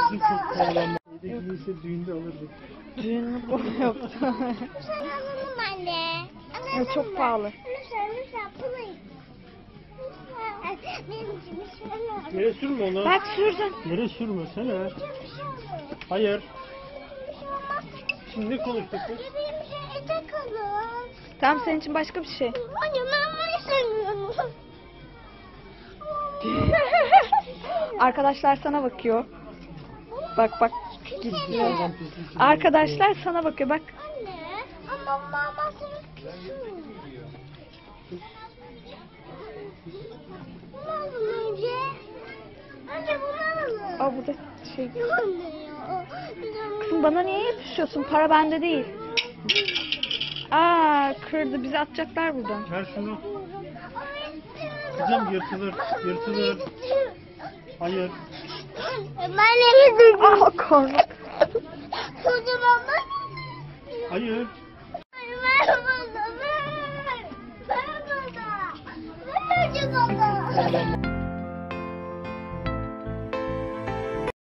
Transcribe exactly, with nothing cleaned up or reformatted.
Bizim çok pahalanma. Yedekli düğünde alırdık. Düğünü bu yoktu. Anne. Ya çok pahalı. Lütfen lütfen please. Lütfen. Benim için bir şey Yere sürme onu. Bak sürdün. Yere sürme sene. Hayır. Şimdi ne konuştuk biz? Benim şey ete kalın. Tamam, senin için başka bir şey. Anne ben bunu istemiyorum. Arkadaşlar sana bakıyor. Bak bak. Arkadaşlar sana bakıyor bak. Anne ama mama seni küsüyor. Bunu alın önce. Önce bunu alın. Aa, bu da şey. Anne ya. Kızım, bana niye yapışıyorsun? Para bende değil. Aa, kırdı. Bizi atacaklar buradan. Ver şunu. Kızım yırtılır. Yırtılır. Hayır. Ben de gideceğim. Ah, korna. Kocaman bak. Hayır. Ver bana ver. Ver bana. Ver bana.